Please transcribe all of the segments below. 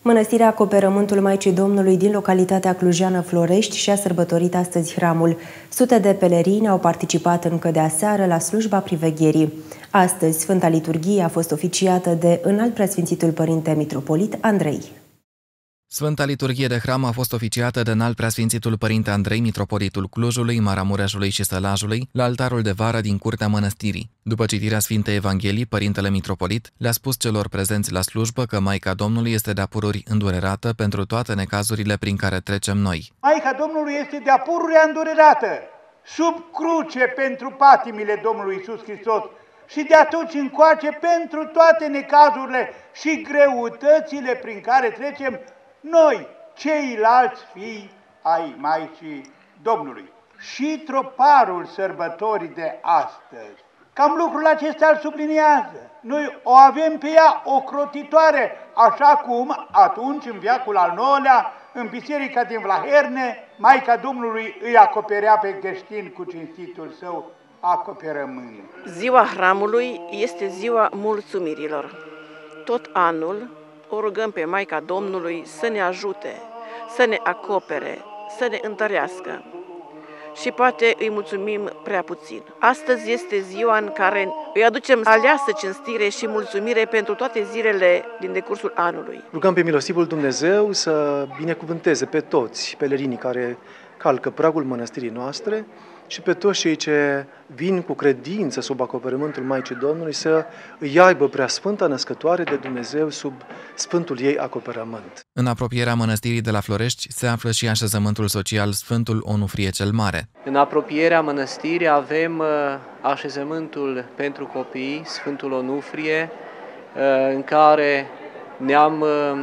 Mănăstirea Acoperământul Maicii Domnului din localitatea clujeană Florești și-a sărbătorit astăzi hramul. Sute de pelerini au participat încă de aseară la slujba privegherii. Astăzi, Sfânta Liturghie a fost oficiată de Înalt Preasfințitul Părinte Mitropolit Andrei. Sfânta Liturghie de Hram a fost oficiată de Înalt Preasfințitul Părinte Andrei, Mitropolitul Clujului, Maramureșului și Sălajului, la altarul de vară din curtea mănăstirii. După citirea Sfintei Evanghelii, Părintele Mitropolit le-a spus celor prezenți la slujbă că Maica Domnului este de-a pururi îndurerată pentru toate necazurile prin care trecem noi. Maica Domnului este de-a pururea îndurerată, sub cruce pentru patimile Domnului Iisus Hristos și de atunci încoace pentru toate necazurile și greutățile prin care trecem noi, ceilalți fii ai Maicii Domnului. Și troparul sărbătorii de astăzi, cam lucrul acesta îl subliniază. Noi o avem pe ea ocrotitoare, așa cum atunci, în veacul al IX-lea, în biserica din Vlaherne, Maica Domnului îi acoperea pe creștini cu cinstitul său acoperământ. Ziua Hramului este ziua mulțumirilor. Tot anul o rugăm pe Maica Domnului să ne ajute, să ne acopere, să ne întărească și poate îi mulțumim prea puțin. Astăzi este ziua în care îi aducem aleasă cinstire și mulțumire pentru toate zilele din decursul anului. Rugăm pe milostivul Dumnezeu să binecuvânteze pe toți pelerinii care calcă pragul mănăstirii noastre și pe toți cei ce vin cu credință sub acoperământul Maicii Domnului să îi aibă Preasfânta Născătoare de Dumnezeu sub sfântul ei acoperământ. În apropierea mănăstirii de la Florești se află și așezământul social Sfântul Onufrie cel Mare. În apropierea mănăstirii avem așezământul pentru copii, Sfântul Onufrie, în care ne-am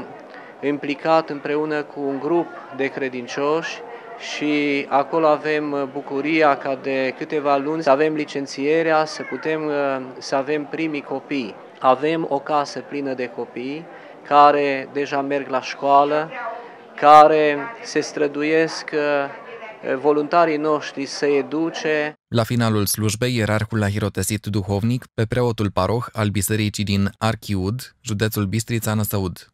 implicat împreună cu un grup de credincioși și acolo avem bucuria ca de câteva luni să avem licențierea, să avem primii copii. Avem o casă plină de copii care deja merg la școală, care se străduiesc voluntarii noștri să educe. La finalul slujbei, ierarhul a hirotesit duhovnic pe preotul paroh al bisericii din Archiud, județul Bistrița-Năsăud.